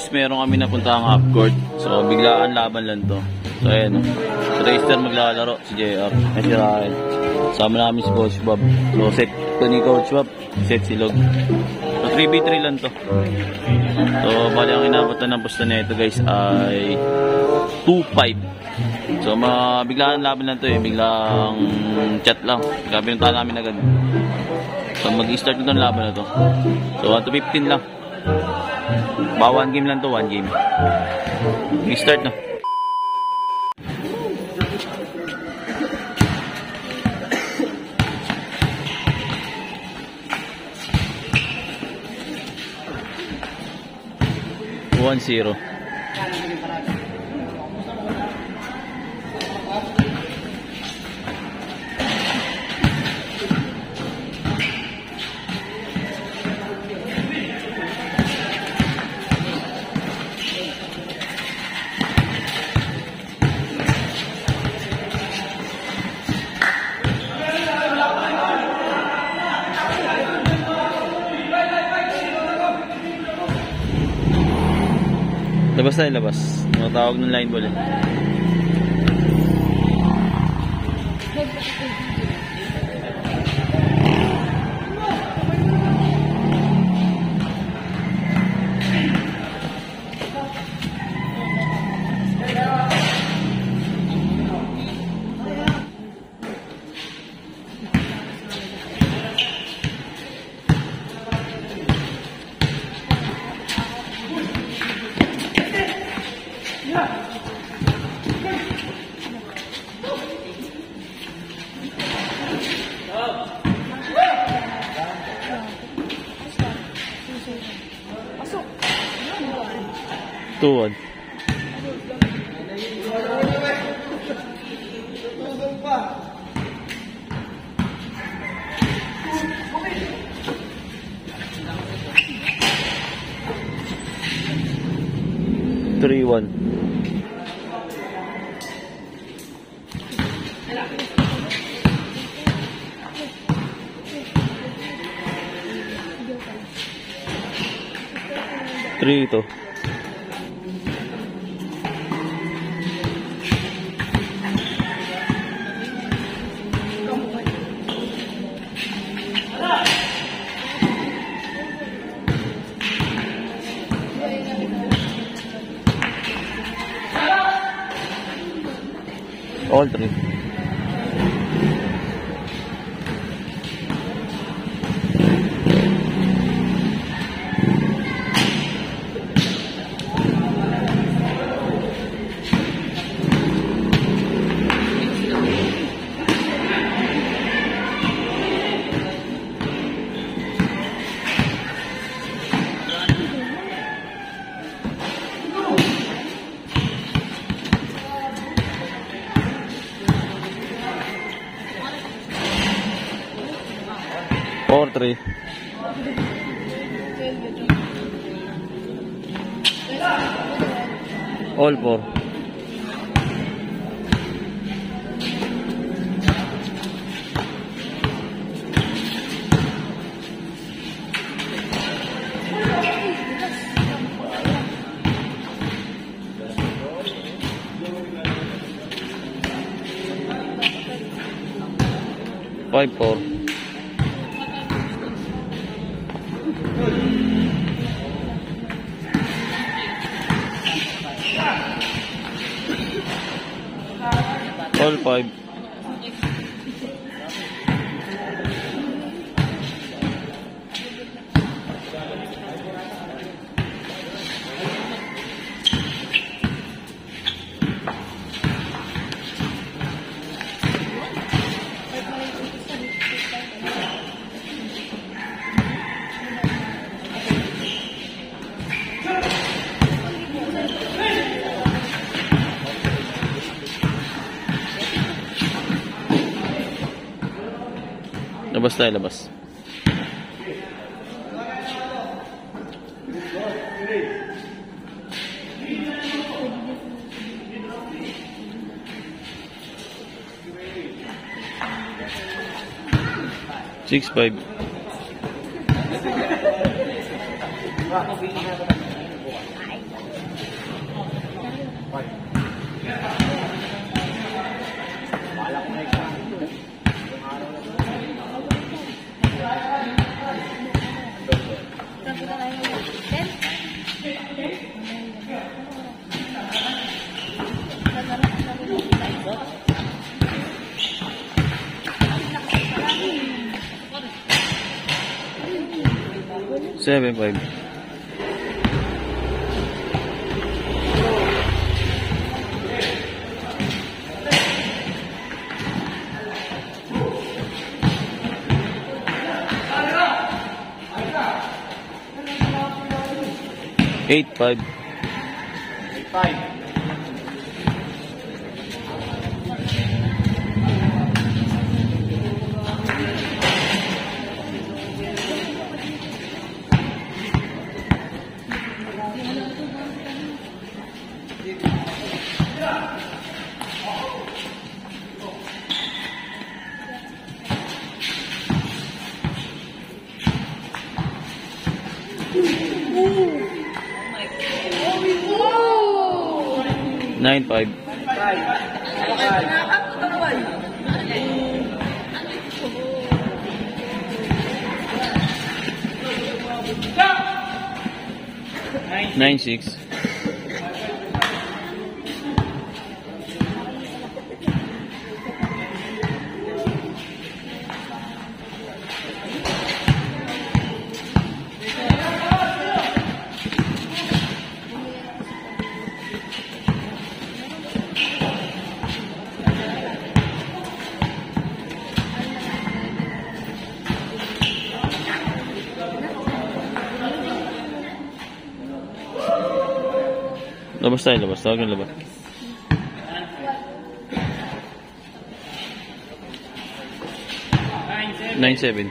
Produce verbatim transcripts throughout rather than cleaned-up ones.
guys, meron kami napuntahang half court. So, biglaan laban lang to. So, ayan. So, Racer maglalaro. Si J R. Ay, si Ryan. Sama namin si Coach Bob. So, set ko ni Coach Bob. Set si Log. So, three v three lang to. So, bali ang inabot na ng pusta na ito guys ay two five. So, mabiglaan laban lang to eh. Biglang chat lang. Kaya pinuntahan namin agad. So, mag-i-start na itong laban na to. So, one to fifteen lang. Ba, one game lang to, one game. I-start na. one zero. Labas tayo, labas. Matawag ng line ball eh. two one. three one. three two. All three. four three. All four. five four. All five. Labas tayo, labas. six five. Seven five. Eight five. Eight five. Nine five. Nine six. Labas tayo, labas. Tawag yung labas. Nine seven.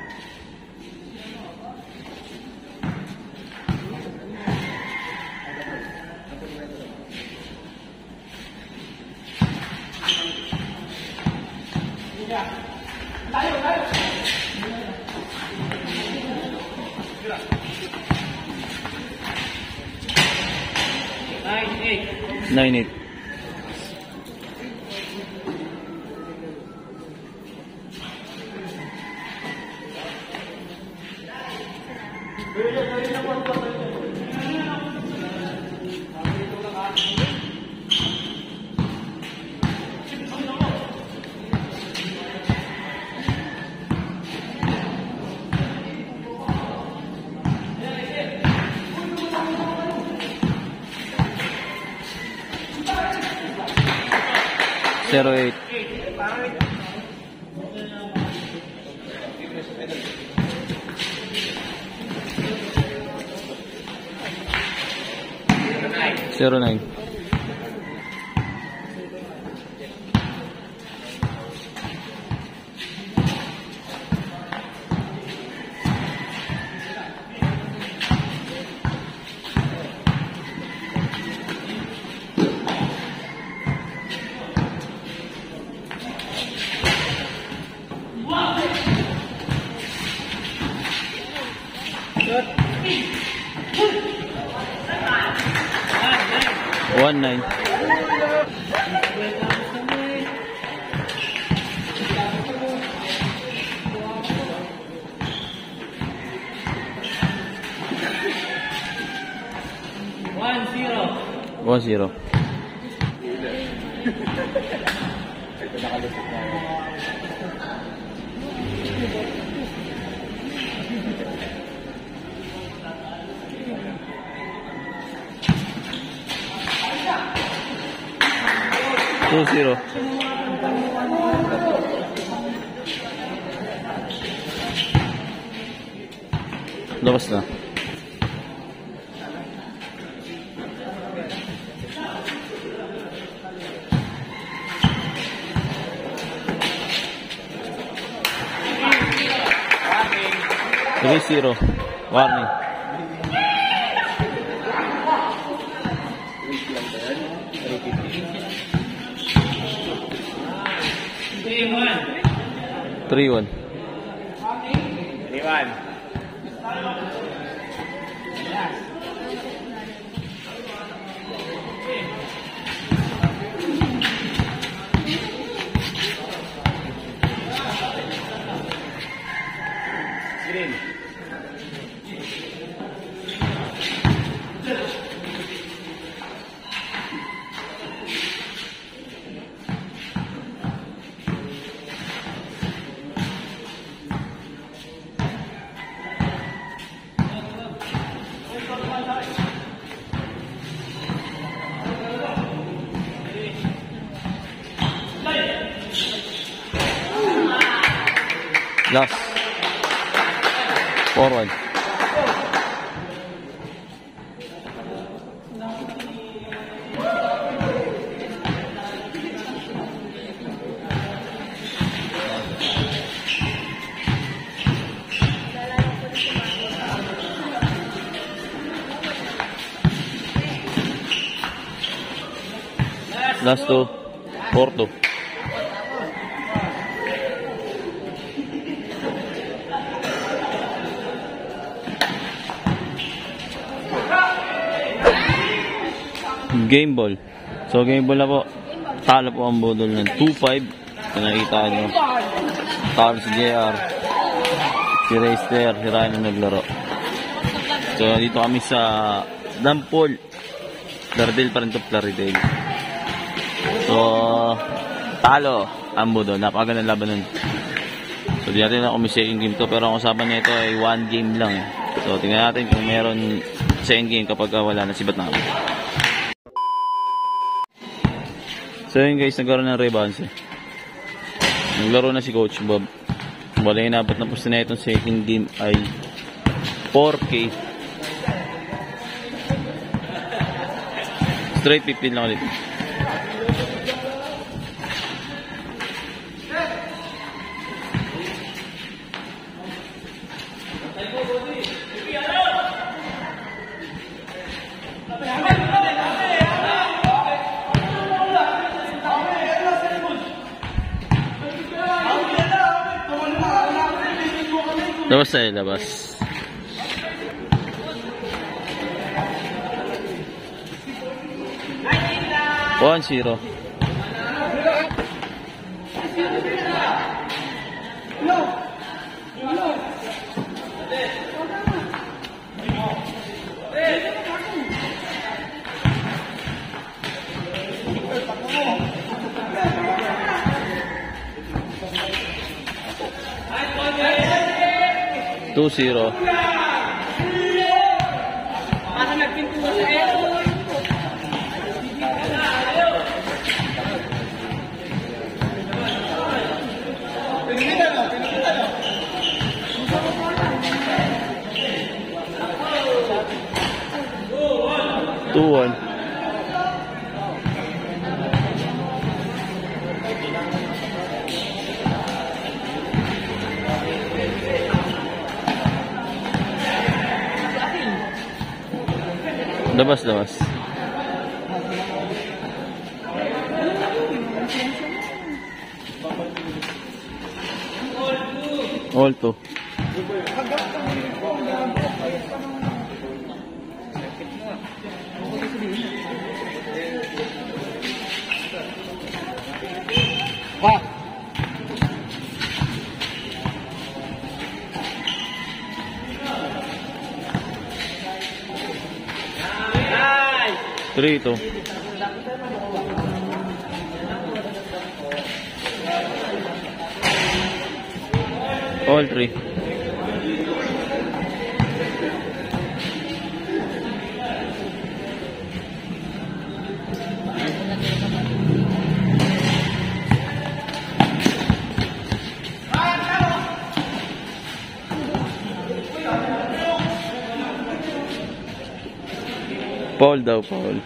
Nine eight. Zero eight. Zero nine. One nine. One zero. One zero. Two zero. Labas na. Three zero. Warning. Three one. Three one. Green. Last. Forward. Last two. Four two. Game ball. So game ball na po. Talo po ang budol ng two five. Kung nakita nyo. Talo si J R. Si Rayster. Si Ryan na naglaro. So dito kami sa Dampol. Plaridel pa rin ito. Plaridel. So talo ang budol. Napakagandang laban nun. So di natin na kung may second game to. Pero ang usapan nito ay one game lang. So tingnan natin kung meron second game kapag wala na si Batnam. So yun guys, nagkaroon ng rebounds eh. Naglaro na si Coach Bob. Wala yung napat na pusto na itong second game ay four K. Straight fifteen lang ulit. Labas tayo, labas. one zero. two zero. two one. Labas, labas. All two. three two. All three. Paul daw, Paul.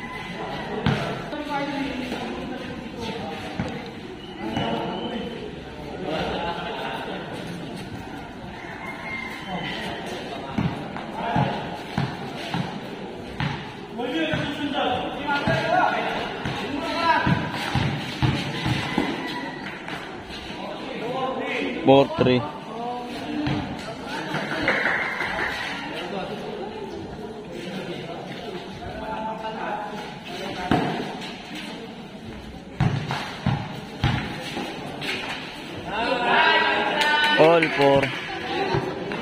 four three. All four.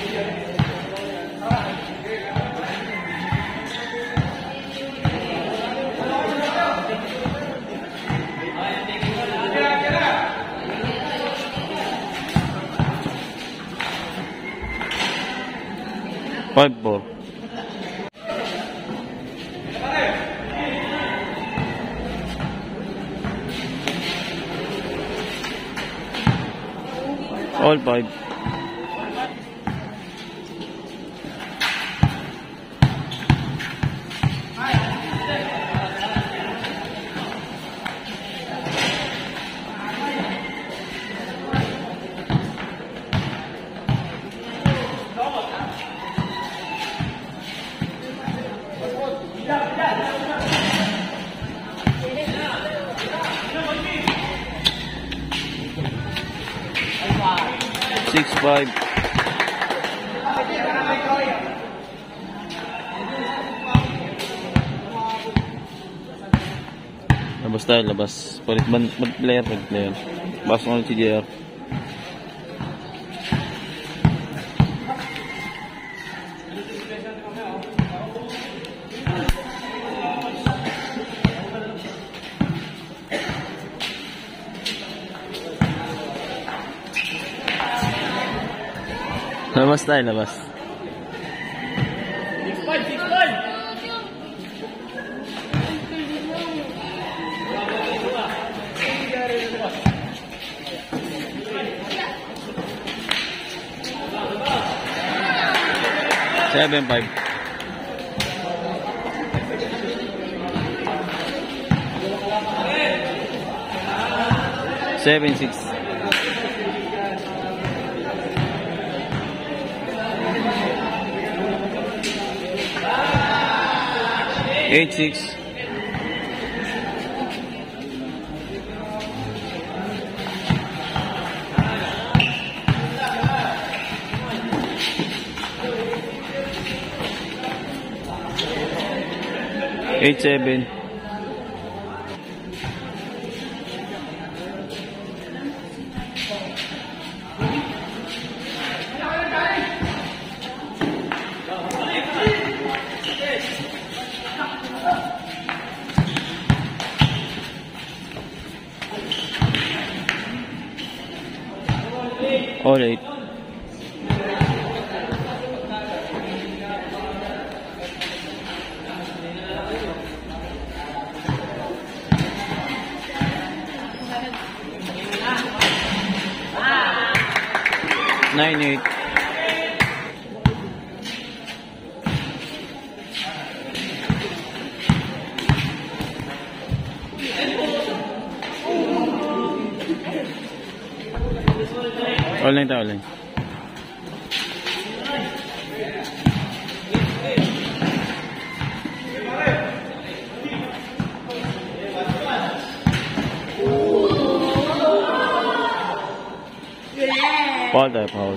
Five four. All five. Six five. Labas tayo, labas. Palit ban, ban player, palit player. Bawas mo ulit si J R. Labas tayo, labas. six five, six five. Seven five. Seven six. Eight six. Eight seven. All eight. Nine eight. Online tayo, online. Foul tayo, foul.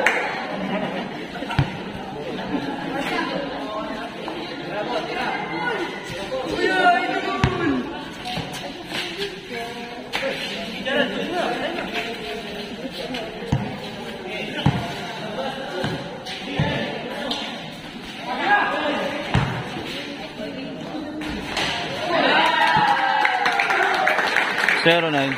Zero nine.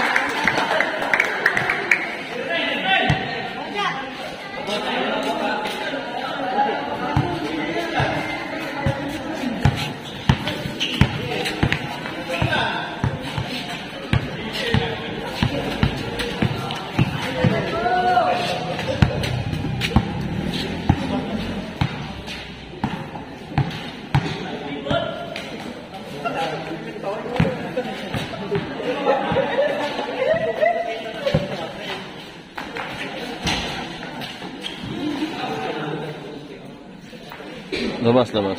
Labas, labas.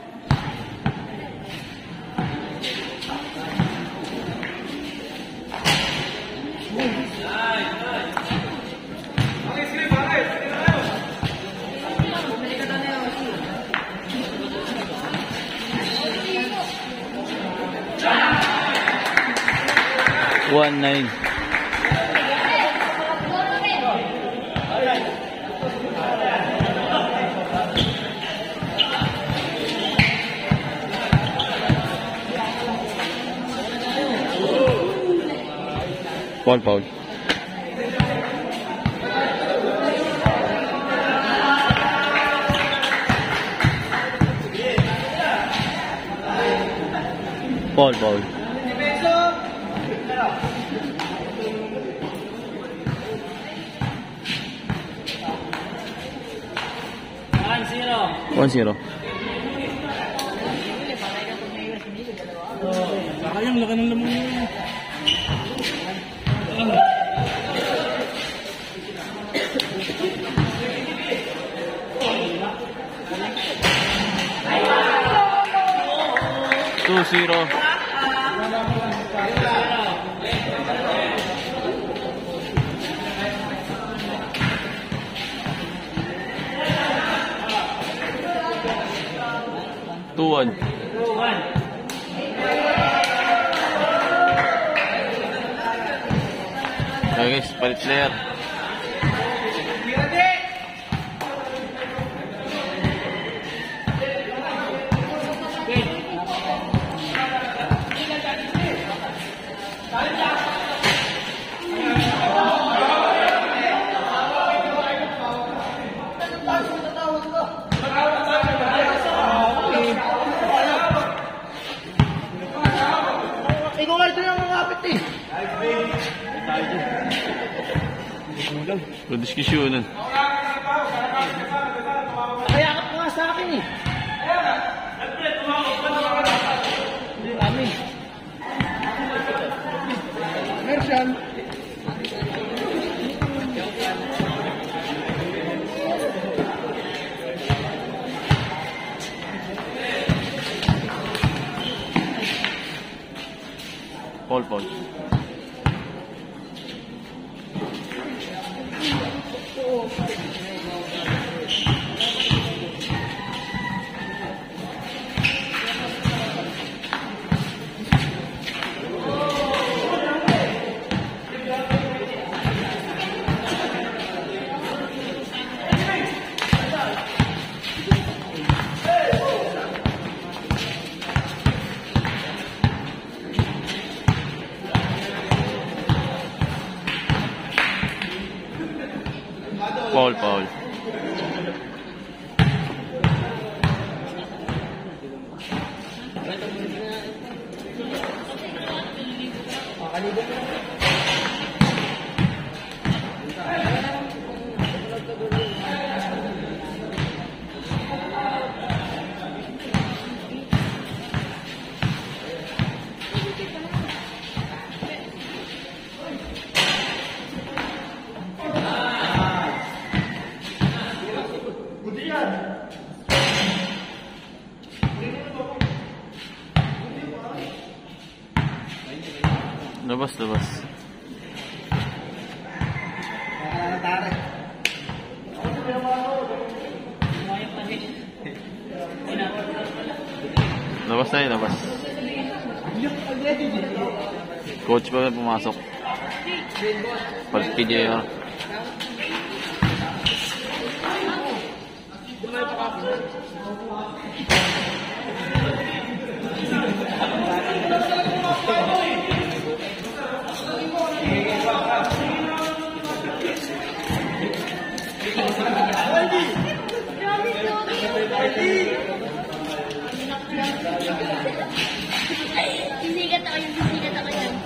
One nine. Foul, foul. Foul, foul. one zero. one zero. Sayang, laki ng lamang yun. two zero. two one. two one. Okay guys, palit player. Ikaw nga ito yung mga kapit eh. Prodiskusyonan. Kaya ka nga sa akin eh. Kami. Mercian. Foul, foul. Foul, foul. Labas, labas. Labas tayo, labas. Coach pa pumasok. Palit K J R. Sisigat ako yan, sisigat ako yan.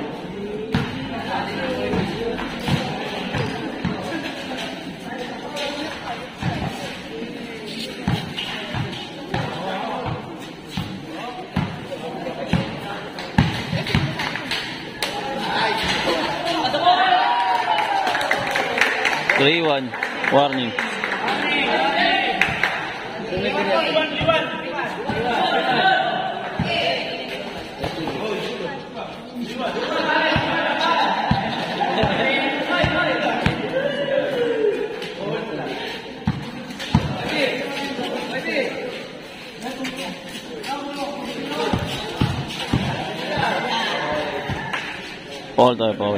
three one. Warning. Foul tayo, foul.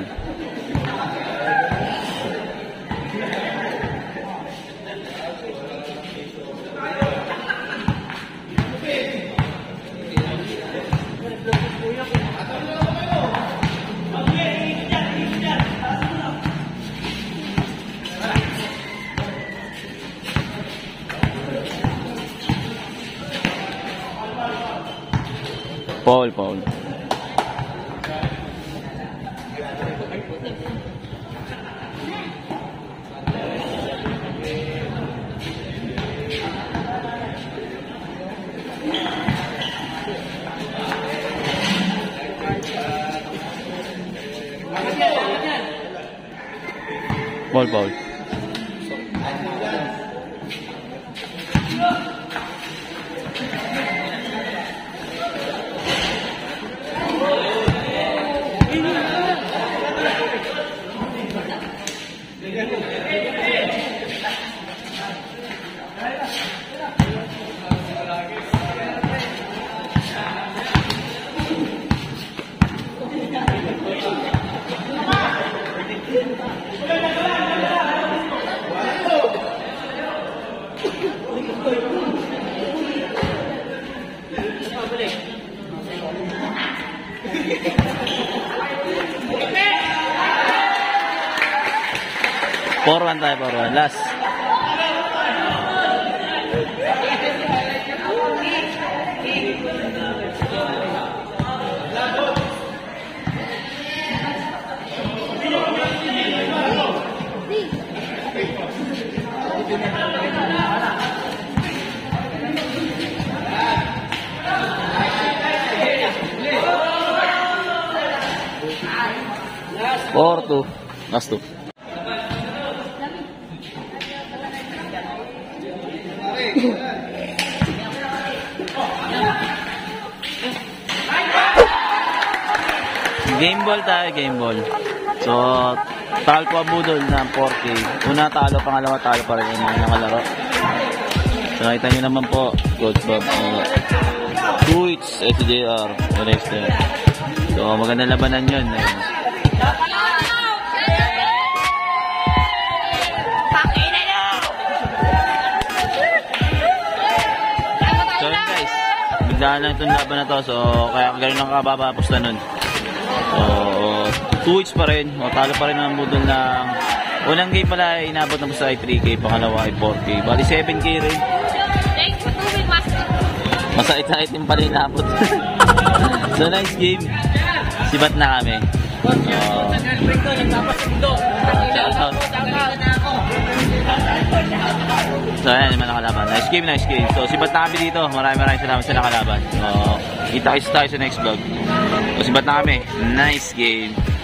Paul, Paul. Paul, Paul. four one tayo, four one. Last. four two. Last two. Game ball tayo, game ball. So, talpo budol ng four K. Una talo, pangalawa talo pa rin yung mga nakalaro. So, nakita nyo naman po, Coach Bob. Uh, two hits, S J R, Forester. So, magandang labanan yun. Uh, so, yun guys. Biglaan lang itong laban na to. So, kaya gano'n lang kababapusta nun. So, two hits pa rin. O, talo pa rin ang budol ng unang game pala ay inabot na po sa three K, pangalawa ay four K. Bali seven K rin. Masait-sait din pala inabot. So, nice game. Sibat na kami. Uh, so, ayan naman nakalaban. Nice game, nice game. So, sibat na kami dito. Maraming maraming salamat sa nakalaban. So, kita kayo tayo sa next vlog. So, sibat na kami. Nice game.